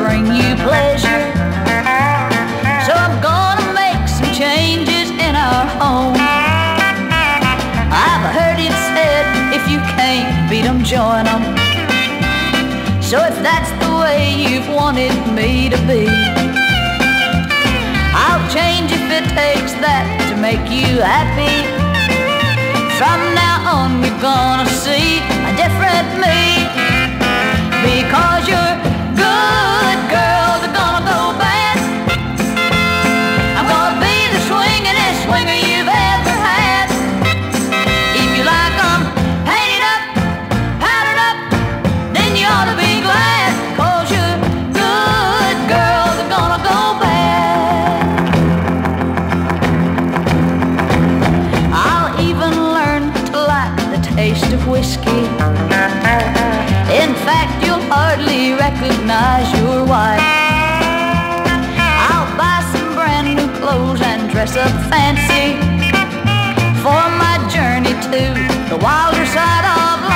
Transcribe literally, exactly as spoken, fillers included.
bring you pleasure. So I'm gonna make some changes in our home. I've heard it said, if you can't beat 'em, join 'em. So if that's the way you've wanted me to be, I'll change if it takes that to make you happy. From now on you're gonna see a different me. Because you're good girls are gonna go bad. I'm gonna be the swingin'est swinger you've ever had. If you like 'em painted up, powdered up, then you ought to be glad. Cause you're good girls are gonna go bad. I'll even learn to like the taste of whiskey. In fact, you'll hardly recognize your wife. I'll buy some brand new clothes and dress up fancy for my journey to the wilder side of